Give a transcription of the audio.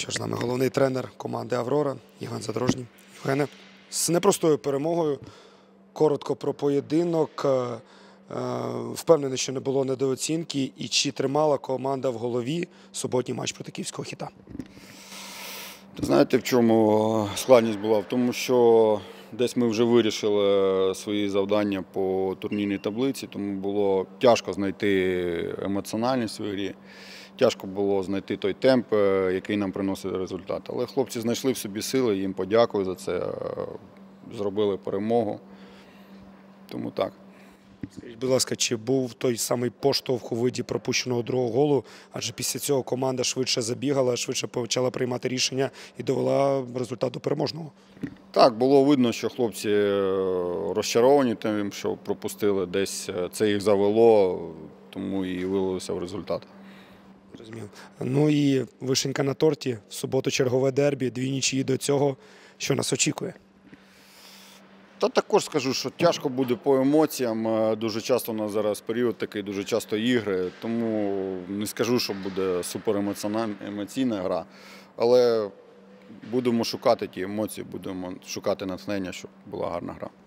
Що ж, з нами головний тренер команди «Аврора» Євген Задорожній. Євгене, з непростою перемогою, коротко про поєдинок. Впевнений, що не було недооцінки. І чи тримала команда в голові суботній матч проти Київського «Хіта»? Знаєте, в чому складність була? В тому, що десь ми вже вирішили свої завдання по турнірній таблиці, тому було тяжко знайти емоціональність в грі, тяжко було знайти той темп, який нам приносить результат. Але хлопці знайшли в собі сили, їм подякую за це, зробили перемогу, тому так. Скажіть, будь ласка, чи був той самий поштовх у виді пропущеного другого голу? Адже після цього команда швидше забігала, швидше почала приймати рішення і довела результат до переможного. Так, було видно, що хлопці розчаровані тим, що пропустили, десь це їх завело, тому і вилилося в результат. Розумію. Ну і вишенька на торті, в суботу чергове дербі, 2 нічиї до цього. Що нас очікує? Та також скажу, що тяжко буде по емоціям. Дуже часто у нас зараз період такий, дуже часто ігри, тому не скажу, що буде суперемоційна гра. Але будемо шукати ті емоції, будемо шукати натхнення, щоб була гарна гра.